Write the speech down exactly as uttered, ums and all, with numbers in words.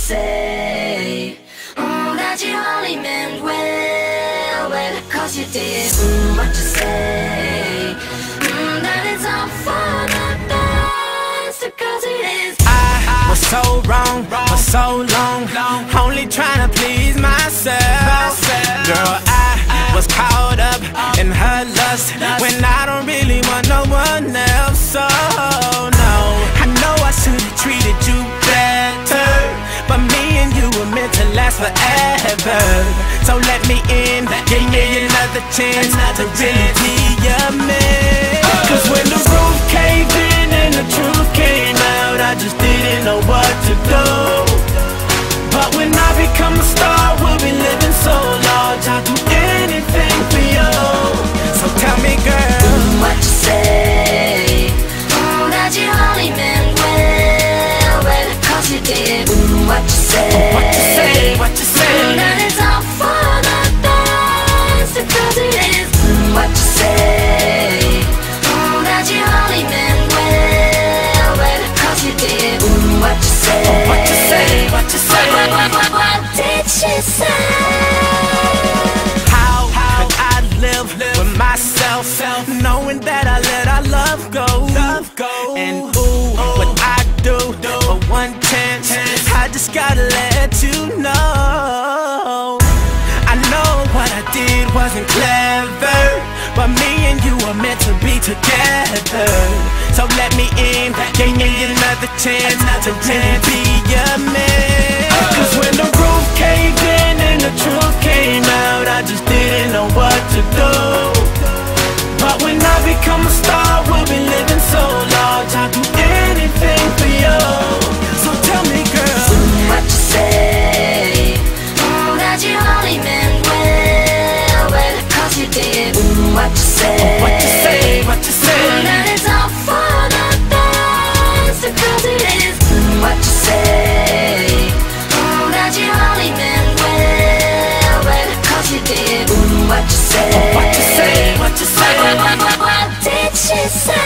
say? Mm, that you only meant well, well, cause you did. Mm, what you say? Mm, that it's all for the best, because it is. I was so wrong for so long, only trying to please myself. Girl, I was caught up in her lust when I don't really want no one else. So no, I know I should've treated you better, but me and you were meant to last forever. So let me in, give me another chance to really be your man. Cause when the roof caved in and the truth came out, I just didn't know what to do. But when I become a star, we'll be living so large, I'll do anything for you. So tell me, girl, mm, what you say? Mm, that you only meant well, well, cause you did. Mm, what you say? What you say? What you say? Mm, that it's all for the best, because it is. Mm, what you say? Mm, that you only meant well, well, cause you did. Mm, what you say? What you say? What you say? What, what, what, what did she say? How could I live with myself, knowing that I let our love go? And ooh, what I do for one chance, I just gotta let you know. I know what I did wasn't clever, but me and you were meant to be together. So let me in, give me another chance to really be your man. Cause when the roof caved in and the truth came out, I just didn't know what to do. But when I become a star, we'll be living so large, I'll do anything for you. So tell me, girl, mm, what you say? Mm, that you only meant well, well, cause you did. Mm, what you say? what you say? What you say? Mm, that it's all for the best, because it is. Mm, what you say? Mm, that you only meant well, well, cause you did. Mm, what you say? What you say? What you say? What, what, what, what did she say?